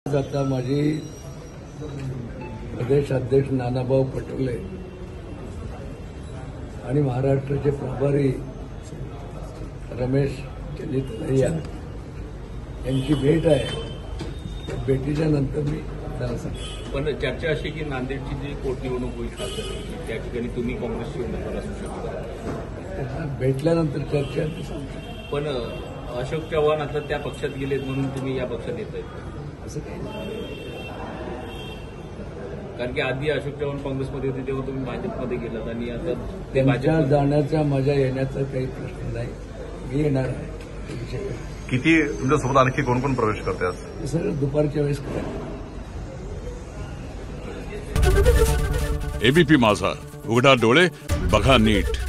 आता माझी प्रदेश अध्यक्ष नानाभाऊ पटोले आणि महाराष्ट्राचे प्रभारी रमेश तलैया यांची भेट आहे. भेटीच्या नंतर मी त्याला सांगतो. पण चर्चा अशी की नांदेडची जी पोटनिवडणूक होईल खासदार त्या ठिकाणी तुम्ही काँग्रेसची उमेदवार असू शकता. भेटल्यानंतर चर्चा ते सांगतो. पण अशोक चव्हाण आता त्या पक्षात गेलेत म्हणून तुम्ही या पक्षात येत आहेत असं काही नाही. कारण की आधी अशोक चव्हाण काँग्रेसमध्ये होते तेव्हा तुम्ही भाजपमध्ये गेलात आणि आता ते त्यांच्या भाजप जाण्याचा माझ्या येण्याचा काही प्रश्न नाही. मी येणार आहे. ते विषय नाही. किती तुमच्यासोबत आणखी कोण कोण प्रवेश करते आज? ते सगळं दुपारच्या वेळेस करायचं. एबीपी माझा, उघडा डोळे बघा नीट.